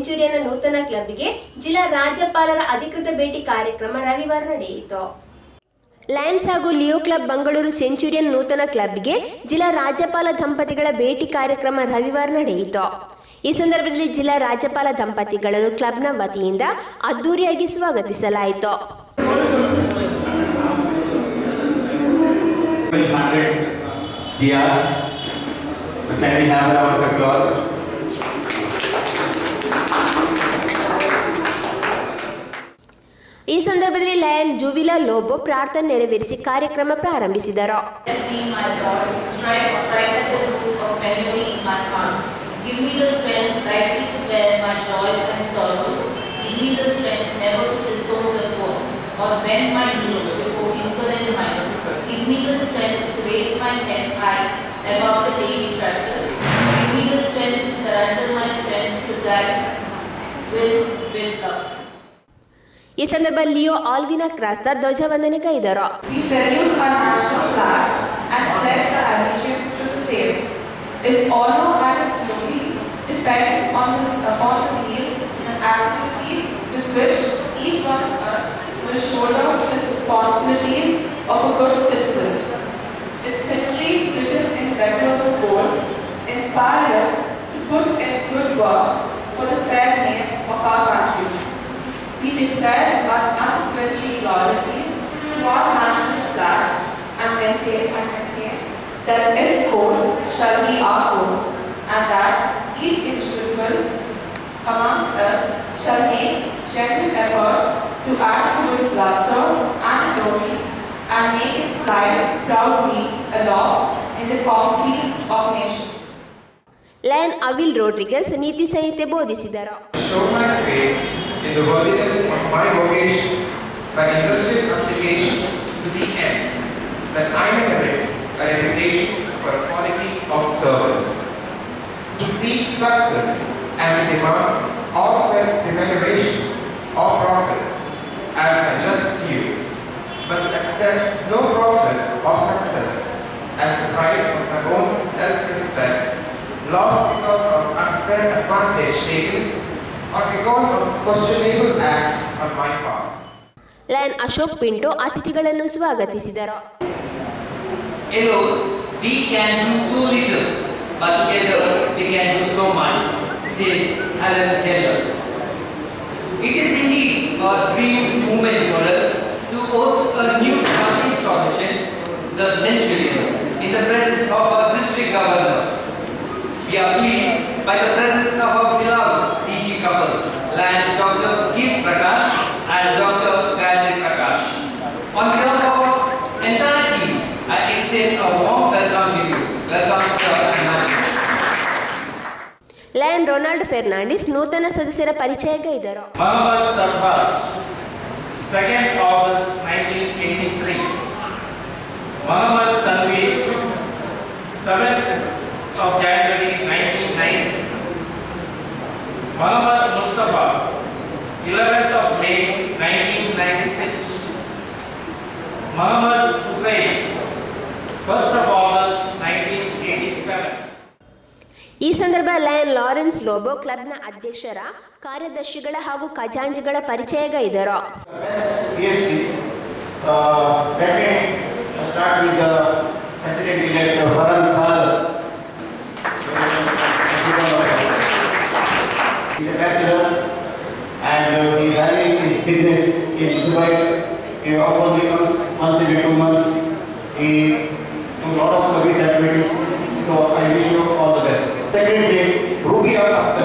Centurion ನೂತನ ಕ್ಲಬ್ಗೆ ಜಿಲ್ಲಾ ರಾಜ್ಯಪಾಲರ ಅಧಿಕೃತ ಭೇಟಿ ಕಾರ್ಯಕ್ರಮ ರವಿವಾರ ನಡೆಯಿತು. ಲಯನ್ಸ್ ಹಾಗೂ ಲಿಯೋ ಕ್ಲಬ್ ಬೆಂಗಳೂರು ಸೆಂಚುರಿಯನ್ ನೂತನ ಕ್ಲಬ್ಗೆ ಜಿಲ್ಲಾ ರಾಜ್ಯಪಾಲ ದಂಪತಿಗಳ ಭೇಟಿ ಕಾರ್ಯಕ್ರಮ ರವಿವಾರ ನಡೆಯಿತು. ಈ ಸಂದರ್ಭದಲ್ಲಿ ಜಿಲ್ಲಾ ರಾಜ್ಯಪಾಲ ದಂಪತಿಗಳನ್ನು ಕ್ಲಬ್ನ ವತಿಯಿಂದ ಅದ್ದೂರಿಯಾಗಿ ಸ್ವಾಗತಿಸಲಾಯಿತು. ಈ ಸಂದರ್ಭದಲ್ಲಿ ಲಯನ್ ಜುವಿಲಾ ಲೋಬೋ ಪ್ರಾರ್ಥನೆ ನೆರವೇರಿಸಿ ಕಾರ್ಯಕ್ರಮ ಪ್ರಾರಂಭಿಸಿದರು. Give me the strength lightly to bear my joys and sorrows. Give me the strength never to disown the poor or bend my knees before insolent mind. Give me the strength to raise my head high above the daily trifles. Give me the strength to surrender my strength to thy will with love. ಈ ಸಂದರ್ಭದಲ್ಲಿ Leo Alvina Crasta ಧ್ವಜವಂದನೆ ಕೈದರು. We salute our national flag and pledge our allegiance to the same. Its honor and its glory depend upon this zeal and assiduity with which each one of us will shoulder his responsibilities of a good citizen. Its history, written in letters of gold, inspires us to put in good work for the fair name of our country. We declare our unflinching loyalty to our national flag and maintain that its course shall be our course, and that each individual amongst us shall make genuine efforts to add to its luster and glory, and make its pride proudly aloft in the comity of nations. Lion Avil Rodrigues ನೀತಿ ಸಂಹಿತೆ ಬೋಧಿಸಿದರು. Show my faith in the worthiness of my vocation by industrious application to the end that I may merit a reputation for quality of service. To seek success and to demand all remuneration or profit as my just due, but to accept no profit or success as the price of my own self-respect, lost because of unfair advantage taken or because of questionable acts on my part. Lion Ashok Pinto ಅತಿಥಿಗಳನ್ನು ಸ್ವಾಗತಿಸಿದರು. Alone, we can do so little, but together we can do so much, says Helen Keller. It is indeed a dream moment for us to host a new installation, the Centurion, in the presence of our district governor. We are pleased by the presence of our beloved DG couple, Lion Dr. Keith Prakash and Dr. Gayatri Prakash. On behalf of our entire team, I extend a warm welcome to you. Welcome, sir and ma'am. Lion Ronald Fernandes ನೂತನ ಸದಸ್ಯರ ಪರಿಚಯ ಗೈದರು. Mohammad Sarfaz, 2nd August 1983. Mohammad Tanveer, 7th of January 1990. Mohammad Mustafa, 11th of May 1996. Mohammad Hussain, 1st of August 1987. ಈ ಸಂದರ್ಭ lion Lawrence Lobo ಕ್ಲಬ್ನ ಅಧ್ಯಕ್ಷರ ಕಾರ್ಯದರ್ಶಿಗಳ ಹಾಗೂ ಖಜಾಂಚಿಗಳ ಪರಿಚಯ ಗೈದರು. Let me start with the President-elect Farhan Saad. He is a bachelor and he is having his business in Dubai. He often comes once every 2 months. He does a lot of service activities. So I wish you all the best. Secondly, Rubia Akhtar.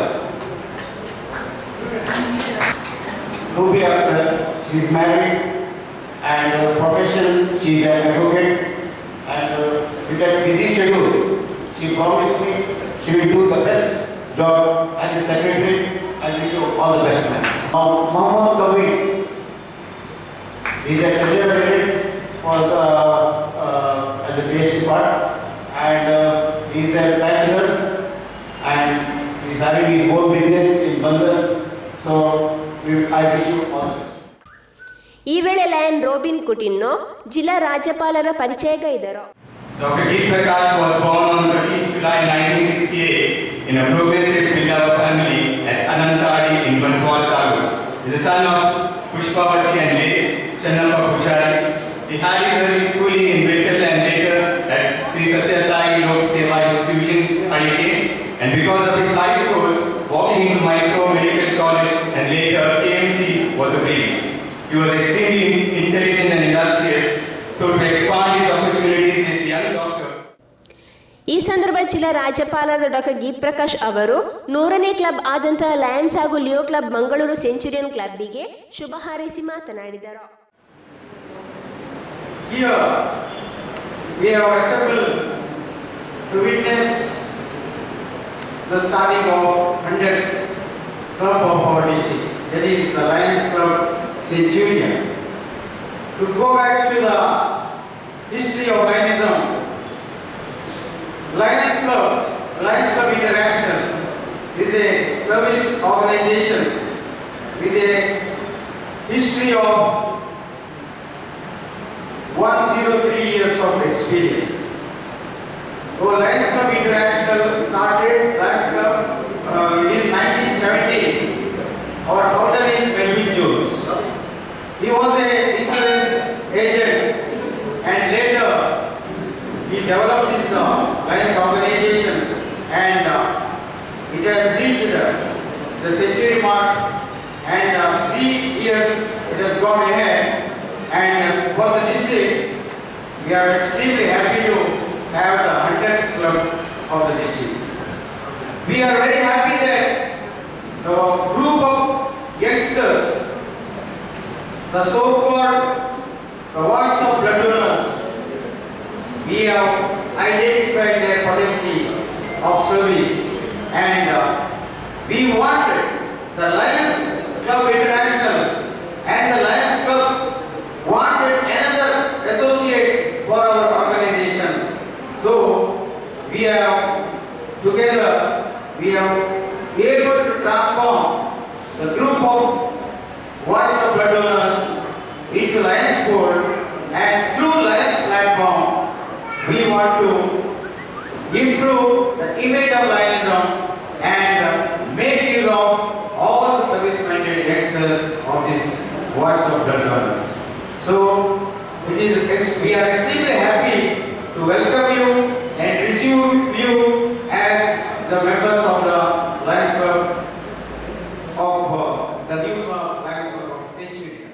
Rubia Akhtar, she is married and profession, she is an advocate, and with that busy schedule, she promised me she will do the best job as a secretary. I wish you all the best, man. Now, Mohammad Kavi is a treasurer for the as a basic part, and he is a bachelor, and he is having his own business in Bandar. So, I wish you all the best. ಈ ವೇಳೆ lion ರೋಬಿನ್ ಕುಟಿನ್ನೋ ಜಿಲ್ಲಾ ರಾಜ್ಯಪಾಲರ ಪರಿಚಯ ಗೈದರು. Dr. Keith Prakash was born on 13 July 1968 in a progressive Pillava family at Anantari in Bankwal Talu. He is the son of Pushpavati and late Channappa Puchari. He had his early schooling in Betel and later at Sri Satya Sai Lok Seva Institution, Adike. And because of his high scores, walking into Mysore Medical College and later KMC was a breeze. He was extremely intelligent and industrious, so to expand his opportunities, this young doctor. ಈ ಸಂದರ್ಭ ಜಿಲ್ಲಾ ರಾಜ್ಯಪಾಲರಾದ doctor Geeth Prakash ಅವರು 100ನೇ club ಆದಂತಹ lions ಹಾಗೂ Leo club Mangaluru centurion ಕ್ಲಬ್ಬಿಗೆ ಶುಭ ಹಾರೈಸಿ ಮಾತನಾಡಿದರು. Here we are assembled to witness the starting of 100th club of our district, that is the Lions Club Centurion. To go back to the history of Lionism, Lions Club International is a service organization with a history of 103 years of experience. So Lions Club International started Lions Club in 1970. Our founder is Melvin Jones. He was an insurance agent and later he developed this Lions organization and it has reached the century mark and 3 years it has gone ahead, and for the district we are extremely happy to have the 100th club of the district. We are very happy that the group of youngsters, the so-called the voice of blood donors, we have identified their potency of service, and we wanted the Lions Club International and the Lions Clubs wanted another associate for our organization. So we have together able to transform the group of voice of blood donors into Lions Board, and through Lions platform we want to improve the image of Lionism and make use of all the service-minded youngsters of this voice of blood donors. So we are extremely happy to welcome you and receive you as the members of the Lions Club of the new Lions Club of Centurion.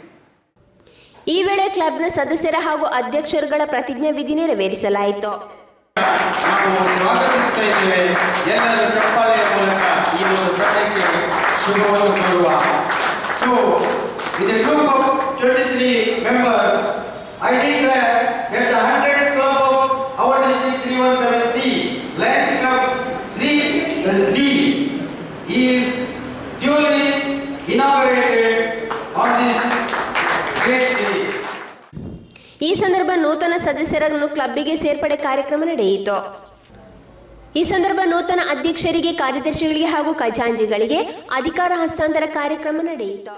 ಈ ವೇಳೆ ಕ್ಲಬ್ನ ಸದಸ್ಯರ ಹಾಗೂ ಅಧ್ಯಕ್ಷರುಗಳ ಪ್ರತಿಜ್ಞಾ ವಿಧಿ ನೆರವೇರಿಸಲಾಯಿತು. ನಾವು ಸ್ವಾಗತಿಸ್ತಾ ಇದ್ದೇವೆ. ಎಲ್ಲರೂ ಚಪ್ಪಾಳೆಯ ಮೂಲಕ ಈ ಒಂದು ಕಾರ್ಯಕ್ಕೆ ಶುಭವನ್ನು ಕೋರುವ. So, with a group of 23 members, I declare that the 100th club of our district 317C, Lions Club 3D, is duly inaugurated on this great day. ಈ ಸಂದರ್ಭ ನೂತನ ಸದಸ್ಯರನ್ನು ಕ್ಲಬ್ಬಿಗೆ ಸೇರ್ಪಡೆ ಕಾರ್ಯಕ್ರಮ ನಡೆಯಿತು. ಈ ಸಂದರ್ಭ ನೂತನ ಅಧ್ಯಕ್ಷರಿಗೆ, ಕಾರ್ಯದರ್ಶಿಗಳಿಗೆ ಹಾಗೂ ಖಜಾಂಚಿಗಳಿಗೆ ಅಧಿಕಾರ ಹಸ್ತಾಂತರ ಕಾರ್ಯಕ್ರಮ ನಡೆಯಿತು.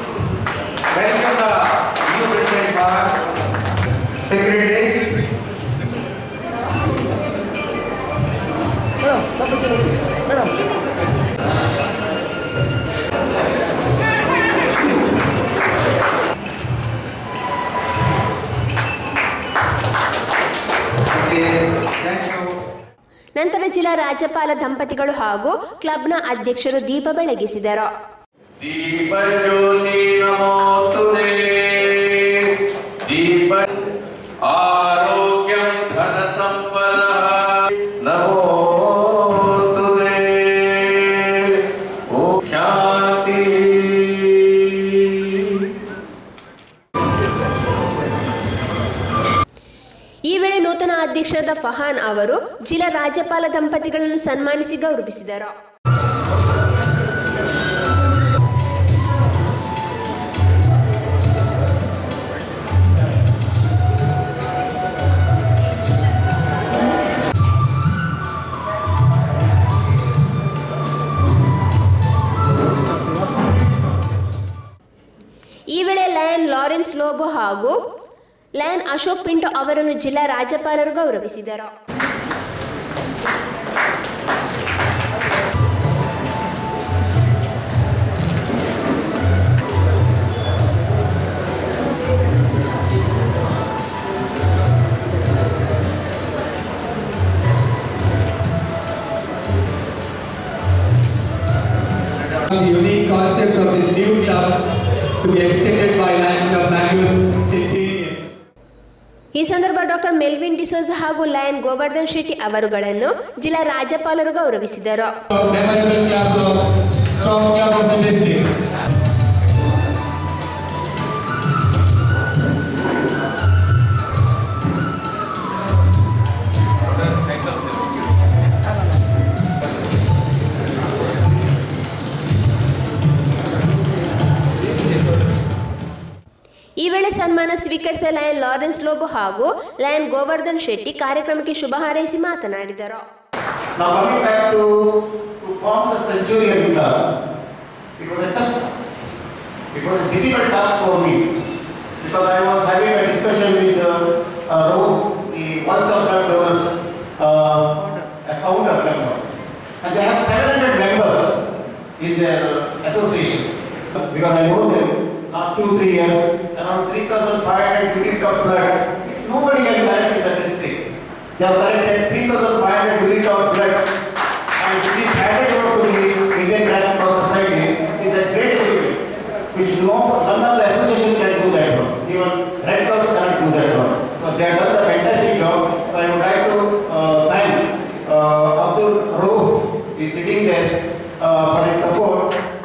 ನಂತರ ಜಿಲ್ಲಾ ರಾಜ್ಯಪಾಲ ದಂಪತಿಗಳು ಹಾಗೂ ಕ್ಲಬ್ನ ಅಧ್ಯಕ್ಷರು ದೀಪ ಬೆಳಗಿಸಿದರು. ದೀಪ ಜ್ಯೋತಿ ನಮೋಸ್ತುತೇ, ದೀಪ ಆರೋಗ್ಯಂ ಧನ ಸಂಪದ ನಮೋಸ್ತುತೇ, ಓಂ ಶಾಂತಿ. ಈ ವೇಳೆ ನೂತನ ಅಧ್ಯಕ್ಷರಾದ ಫಹಾನ್ ಅವರು ಜಿಲ್ಲಾ ರಾಜ್ಯಪಾಲ ದಂಪತಿಗಳನ್ನು ಸನ್ಮಾನಿಸಿ ಗೌರವಿಸಿದರು. ಈ ವೇಳೆ ಲಯನ್ ಲಾರೆನ್ಸ್ ಲೋಬೋ ಹಾಗೂ ಲಯನ್ ಅಶೋಕ್ ಪಿಂಟೋ ಅವರನ್ನು ಜಿಲ್ಲಾ ರಾಜ್ಯಪಾಲರು ಗೌರವಿಸಿದರು. be extended by Lions Club Bangalore Centurion. ಈ ಸಂದರ್ಭ ಡಾಕ್ಟರ್ ಮೆಲ್ವಿನ್ ಡಿಸೋಜ ಹಾಗೂ ಲಯನ್ ಗೋವರ್ಧನ್ ಶೆಟ್ಟಿ ಅವರುಗಳನ್ನು ಜಿಲ್ಲಾ ರಾಜ್ಯಪಾಲರು ಗೌರವಿಸಿದರು. ಈ ವೇಳೆ ಸನ್ಮಾನ ಸ್ವೀಕರಿಸಿದ ಲಯನ್ ಲಾರೆನ್ಸ್ ಲೋಬೋ ಹಾಗೂ ಲಯನ್ ಗೋವರ್ಧನ್ ಶೆಟ್ಟಿ ಕಾರ್ಯಕ್ರಮಕ್ಕೆ ಶುಭ ಹಾರೈಸಿ ಮಾತನಾಡಿದರು. Now coming back to form the Centurion Club, it was a tough task. It was a difficult task for me because I was having a discussion with Rauf, the Voice of Blood Donors founder member, and they have 700 members in their association. Because I know them, last 2-3 years, around 3,500 units of blood, nobody can collect in the district. They have collected 3,500 units of blood, and which is handed over to the Indian Red Cross Society is a great achievement, which none of the association can do that one. Even Red Cross cannot do that one. So they have done a fantastic job. So I would like to thank Abdul Rauf, who is sitting there, for his support.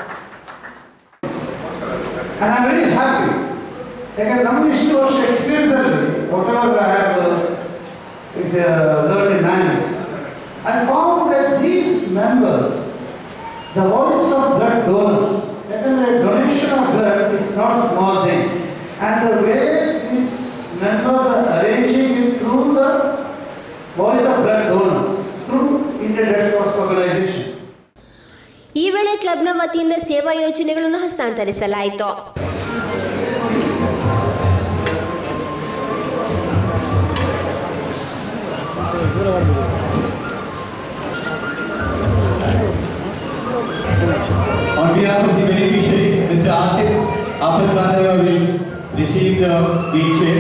And I am very happy. Because ನಮಗಿಷ್ಟು ವರ್ಷ experience ಅಲ್ಲಿ whatever I have learned in manners, I found that these members, the voice of blood donors, ಯಾಕಂದ್ರೆ donation of blood is not a small thing, and the way these members are arranging it through the voice of blood donors, through Indian Red Cross organization. ಈ ವೇಳೆ ಕ್ಲಬ್ನ ವತಿಯಿಂದ ಸೇವಾ ಯೋಜನೆಗಳನ್ನು ಹಸ್ತಾಂತರಿಸಲಾಯಿತು. On behalf of the beneficiary, Mr. Asif Apatmadaya will receive the wheelchair.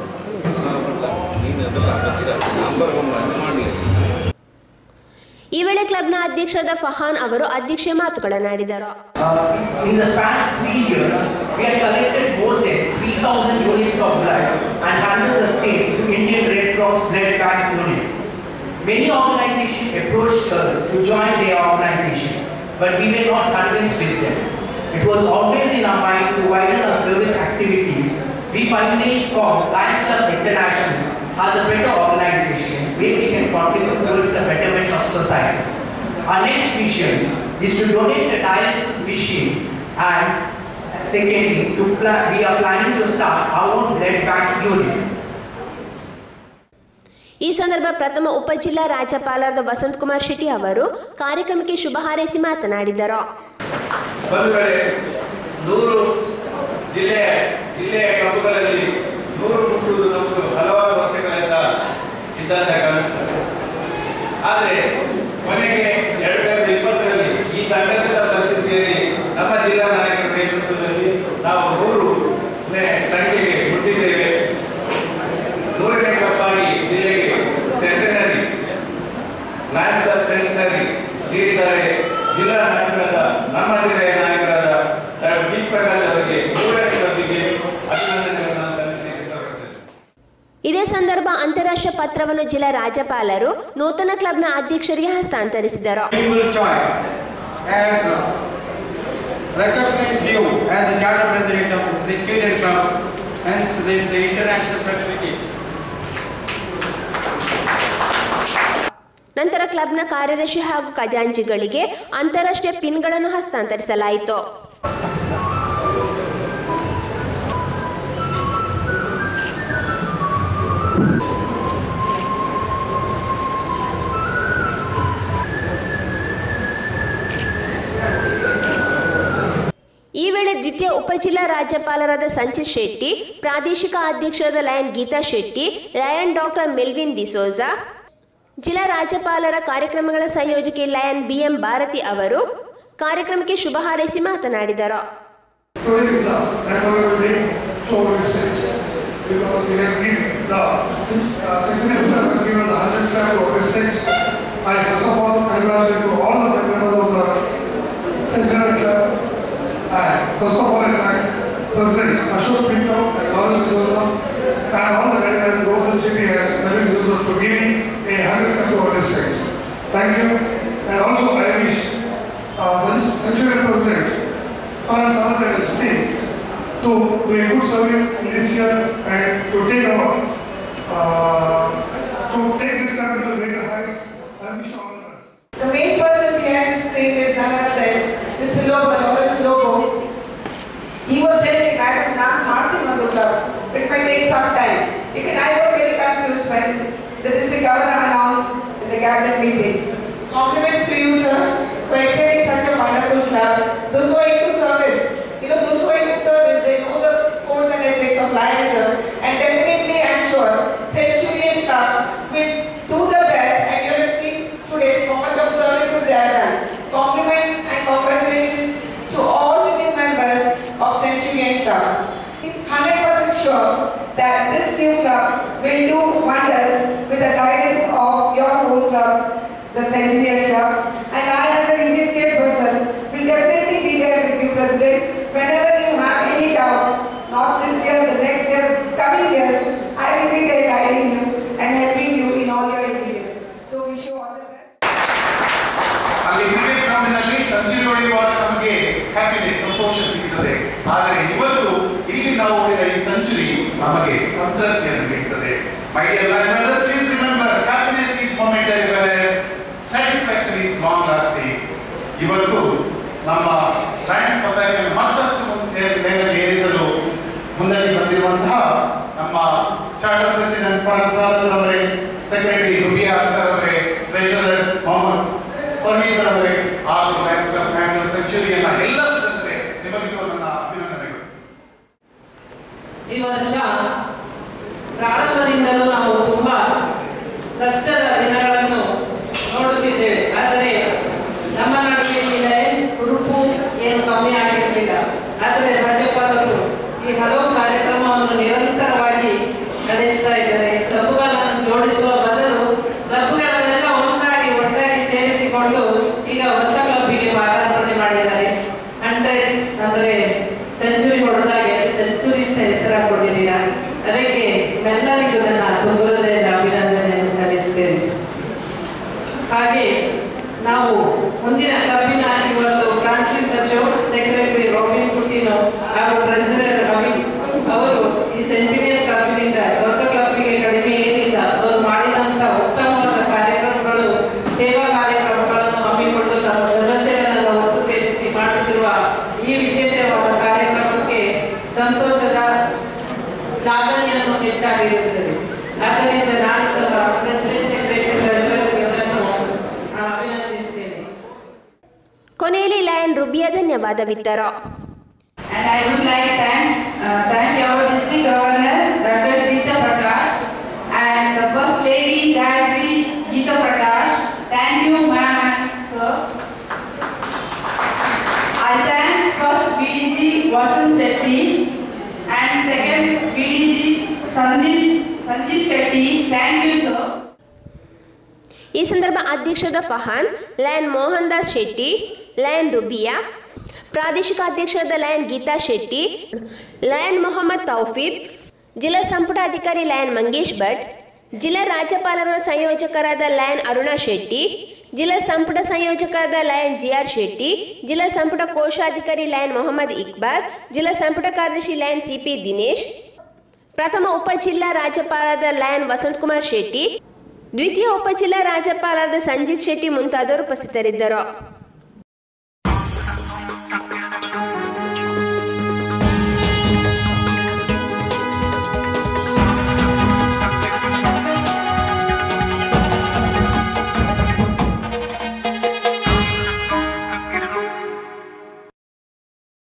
ಈ ವೇಳೆ ಕ್ಲಬ್ನ ಅಧ್ಯಕ್ಷರಾದ ಫಹಾನ್ ಅವರು ಅಧ್ಯಕ್ಷೀಯ ಮಾತುಗಳನ್ನಾಡಿದರು. In the span of 3 years, we have collected more than 3,000 units of blood and handed the same to Indian Red Cross Blood Bank Unit. Many organizations approached us to join their organization, but we were not convinced with them. It was always in our mind to widen our service activities. We finally formed Lions Club International as a better organization where we can contribute towards the betterment of society. Our next vision is to donate a dialysis machine, and secondly, we are planning to start our own blood bank unit. ಈ ಸಂದರ್ಭ ಪ್ರಥಮ ಉಪಜಿಲ್ಲಾ ರಾಜ್ಯಪಾಲರಾದ ವಸಂತ್ ಕುಮಾರ್ ಶೆಟ್ಟಿ ಅವರು ಕಾರ್ಯಕ್ರಮಕ್ಕೆ ಶುಭ ಹಾರೈಸಿ ಮಾತನಾಡಿದರು. ಒಂದು ಕಡೆ 100 ಜಿಲ್ಲೆಯ ಕ್ಲಬ್ಗಳಲ್ಲಿ 100 ಮುಟ್ಟುವುದು ನಮ್ಮದು ಹಲವಾರು ವರ್ಷಗಳಿಂದ ಇದ್ದಂಥ ಕನಸು. ಆದರೆ ಕೊನೆಗೆ 2020ರಲ್ಲಿ ಈ ಸಂಘರ್ಷದ ಪರಿಸ್ಥಿತಿಯಲ್ಲಿ ನಮ್ಮ ಜಿಲ್ಲಾ ನಾಯಕರ ನೇತೃತ್ವದಲ್ಲಿ ನಾವು 100ನೇ ಸಂಖ್ಯೆಗೆ ಮುಟ್ಟಿದ್ದೇವೆ. 100ನೇ ಕ್ಲಬ್ಬಾಗಿ ಜಿಲ್ಲೆಗೆ ಸೆಂಟನರಿ ಲಯನ್ಸ್ ಕ್ಲಬ್ ಸೆಂಟನರಿ ನೀಡಿದ್ದಾರೆ. ಜಿಲ್ಲಾ ನಾಯಕರಾದ ನಮ್ಮ ಜಿಲ್ಲೆಯ ನಾಯಕರಾದ ಡಾಕ್ಟರ್ ಬಿ ಪ್ರಕಾಶ್ ಅವರಿಗೆ 100ನೇ ಕ್ಲಬ್ಬಿಗೆ ಅಭಿನಂದನೆಗಳನ್ನು ಸಲ್ಲಿಸಲಿಕ್ಕೆ ಇಷ್ಟಪಡುತ್ತೇನೆ. ಇದೇ ಸಂದರ್ಭ ಅಂತಾರಾಷ್ಟ್ರೀಯ ಪತ್ರವನ್ನು ಜಿಲ್ಲಾ ರಾಜ್ಯಪಾಲರು ನೂತನ ಕ್ಲಬ್ನ ಅಧ್ಯಕ್ಷರಿಗೆ ಹಸ್ತಾಂತರಿಸಿದರು. Recognized you as the charter president of the Centurion Club, hence this international certificate. ನಂತರ ಕ್ಲಬ್ನ ಕಾರ್ಯದರ್ಶಿ ಹಾಗೂ ಖಜಾಂಚಿಗಳಿಗೆ ಅಂತಾರಾಷ್ಟ್ರೀಯ ಪಿನ್ಗಳನ್ನು ಹಸ್ತಾಂತರಿಸಲಾಯಿತು. ಈ ವೇಳೆ ದ್ವಿತೀಯ ಉಪಜಿಲ್ಲಾ ರಾಜ್ಯಪಾಲರಾದ ಸಂಚಿತ್ ಶೆಟ್ಟಿ, ಪ್ರಾದೇಶಿಕ ಅಧ್ಯಕ್ಷರಾದ lion Geetha Shetty, lion doctor Melvin D'Souza, ಜಿಲ್ಲಾ ರಾಜ್ಯಪಾಲರ ಕಾರ್ಯಕ್ರಮಗಳ ಸಂಯೋಜಕಿ ಲಯನ್ BM ಭಾರತಿ ಅವರು ಕಾರ್ಯಕ್ರಮಕ್ಕೆ ಶುಭ ಹಾರೈಸಿ ಮಾತನಾಡಿದರು. First of all, I thank President Ashok Pinto and Lawrence D'Souza, and all the directors, Gopal Shetty and Navin D'Souza, for giving a 100th to our district. Thank you. And also I wish Centurion President Farhan Sadat and his team to do a good service in this year and to take this club to greater heights. I wish you all the best. The main person behind this screen is none other than Mr. Lobo, Lawrence Lobo. He was telling me, Madam, I'm marching on the club. It might take some time. Even I was very confused when the district governor announced in the cabinet meeting. Compliments to you, sir, for extending such a wonderful club. Those who are into service, those who are into service, they know the codes and ethics of Lions, sir. And definitely, I'm sure, Centurion Club will do the best, and you have seen today how much of services they have done. Compliments and congratulations to all the new members of Centurion Club. 100% sure that this new club will do wonders with the guidance of your whole club, the Centurion Club. And I, as the Indian chairperson, will definitely be there with you, President. Whenever you have any doubts, not this year, the next year, coming years, I will be there guiding you and helping you in all your endeavors. So wish you all the best. ಅಲ್ಲಿ cricket ಗ್ರೌಂಡಿನಲ್ಲಿ century ಹೊಡೆಯುವಾಗ ನಮಗೆ happiness ಸಂತೋಷ ಸಿಗುತ್ತದೆ. ಆದರೆ ಇವತ್ತು ಇಲ್ಲಿ ನಾವು ಹೊಡೆದ ಈ ಸೆಂಚುರಿ ನಮಗೆ ಸಂತೃಪ್ತಿಯನ್ನು ನೀಡುತ್ತದೆ. My dear brothers, please remember, happiness is momentary whereas satisfaction is long lasting. ಇವತ್ತು ನಮ್ಮ ಲಯನ್ಸ್ ಪತಾಕೆಯನ್ನು ಮತ್ತಷ್ಟು ಮೇಲೆ ಏರಿಸಲು ಮುಂದಾಗಿ ಬಂದಿರುವಂತಹ ನಮ್ಮ ಚಾರ್ಟರ್ ಪ್ರೆಸಿಡೆಂಟ್ ಫಾರೂಕ್ ಸಾದತ್ ಅವರೇ, ಸೆಕ್ರೆಟರಿ ರುಬಿಯಾ ಅಖ್ತರ್ ಅವರೇ, ಟ್ರೆಜರರ್ ಮೊಹಮ್ಮದ್ ಫರೀದ್ ಅವರೇ ಹಾಗೂ ಲಯನ್ಸ್ ಕ್ಲಬ್ ಬ್ಯಾಂಗ್ಳೂರ್ ಸೆಂಚುರಿಯನ್ನ ಎಲ್ಲ ಸದಸ್ಯರೇ, ನಿಮಗಿದು ನನ್ನ ಅಭಿನಂದನೆಗಳು. ಈ ವರ್ಷ ಪ್ರಾರಂಭದಿಂದಲೂ ನಾವು ತುಂಬಾ ಕಷ್ಟದ ದಿನಗಳನ್ನು ನೋಡುತ್ತಿದ್ದೇವೆ. ಆದರೆ ನಮ್ಮ ನಡುವೆ ಲಯನ್ಸ್ ಹುರುಪು ಏನು ಕಮ್ಮಿ ಆಗಿರಲಿಲ್ಲ. ಆದರೆ ರಾಜ್ಯಪಾಲರು ಈ ಹಲವು ಕಾರ್ಯಕ್ರಮವನ್ನು ನಿರಂತರವಾಗಿ ನಡೆಸ್ತಾ ಇದ್ದಾರೆ. ಕ್ಲಬ್ಗಳನ್ನು ಜೋಡಿಸುವ ಬದಲು ಕ್ಲಬ್ಗಳನ್ನೆಲ್ಲ ಒಟ್ಟಾಗಿ ಸೇರಿಸಿಕೊಂಡು ಈಗ ಹೊಸ ಕ್ಲಬ್ಬಿಗೆ ಪಾದಾರ್ಪಣೆ ಮಾಡಿದ್ದಾರೆ. 100 ಅಂದರೆ ಸೆಂಚುರಿ ಹೊಡೆದಾಗೆ ಸೆಂಚುರಿ ಅಂತ ಹೆಸರಾಕೊಂಡಿದ್ದೀರಾ. ಅದಕ್ಕೆ ಎಲ್ಲರಿಗೂ ನನ್ನ ತುಂಬುವುದರಿಂದ ಅಭಿನಂದನೆಯನ್ನು ಸಲ್ಲಿಸುತ್ತೇನೆ. ಹಾಗೆ ನಾವು ಮುಂದಿನ ಕ್ಲಬ್ಬಿನ ಇವತ್ತು Francis Ashok, secretary Robin Coutinho ಹಾಗೂ ಟ್ರೆಜರರ್ ರವಿ ಅವರು ಈ ಸೆಂಚುರಿಯನ್ ಕ್ಲಬ್ನಿಂದ ದೊಡ್ಡ ಕ್ಲಬ್ಬಿಗೆ ಕಡಿಮೆ ಏನಿಲ್ಲ ಅವರು ಮಾಡಿದಂಥ ಉತ್ತಮವಾದ ಕಾರ್ಯಕ್ರಮಗಳು, ಸೇವಾ ಕಾರ್ಯಕ್ರಮಗಳನ್ನು ಹಮ್ಮಿಕೊಂಡು ತಮ್ಮ ಸದಸ್ಯರನ್ನೆಲ್ಲ ಒಟ್ಟು ಸೇರಿಸಿ ಮಾಡುತ್ತಿರುವ ಈ ವಿಶೇಷವಾದ ಕಾರ್ಯಕ್ರಮಕ್ಕೆ ಸಂತೋಷದ ಶ್ಲಾಘನೆಯನ್ನು ಹೆಚ್ಚಾಗಿರುತ್ತದೆ. ಆದ್ದರಿಂದ ನಾನು ಸಹ ಪ್ರೆಸಿಡೆಂಟ್, ಸೆಕ್ರೆಟರಿ, ಟ್ರೆಜರರ್ ಇವರನ್ನು ಅಭಿನಂದಿಸುತ್ತೇನೆ. ಕೊನೆಯಲ್ಲಿ ಲಯನ್ ರುಬಿಯಾ ಧನ್ಯವಾದವಿತ್ತರು. And I would like to thank our district governor, Dr. Geeta Prakash, and the First Lady, Gayatri Geeta Prakash. Thank you, ma'am and sir. I thank first BDG Vasant Shetty and second BDG Sanjeev Shetty. Thank you, sir. ಈ ಸಂದರ್ಭ ಅಧ್ಯಕ್ಷರಾದ Fahan, lion Mohan Das Shetty, lion Rubiya, ಪ್ರಾದೇಶಿಕ ಅಧ್ಯಕ್ಷರಾದ lion Geetha Shetty, lion Mohammed Taufeed, ಜಿಲ್ಲಾ ಸಂಪುಟ ಅಧಿಕಾರಿ lion Mangesh Bhat, ಜಿಲ್ಲಾ ರಾಜ್ಯಪಾಲರ ಸಂಯೋಜಕರಾದ ಲಯನ್ ಅರುಣಾ ಶೆಟ್ಟಿ, ಜಿಲ್ಲಾ ಸಂಪುಟ ಸಂಯೋಜಕರಾದ ಲಯನ್ ಜಿಆರ್ ಶೆಟ್ಟಿ, ಜಿಲ್ಲಾ ಸಂಪುಟ ಕೋಶಾಧಿಕಾರಿ ಲಯನ್ ಮೊಹಮ್ಮದ್ ಇಕ್ಬಾಲ್, ಜಿಲ್ಲಾ ಸಂಪುಟ ಕಾರ್ಯದರ್ಶಿ ಲಯನ್ ಸಿಪಿ ದಿನೇಶ್, ಪ್ರಥಮ ಉಪ ಜಿಲ್ಲಾ ರಾಜ್ಯಪಾಲರಾದ ಲಯನ್ ವಸಂತ್ ಕುಮಾರ್ ಶೆಟ್ಟಿ, ದ್ವಿತೀಯ ಉಪ ಜಿಲ್ಲಾ ರಾಜ್ಯಪಾಲರಾದ ಸಂಜಿತ್ ಶೆಟ್ಟಿ ಮುಂತಾದವರು ಉಪಸ್ಥಿತರಿದ್ದರು.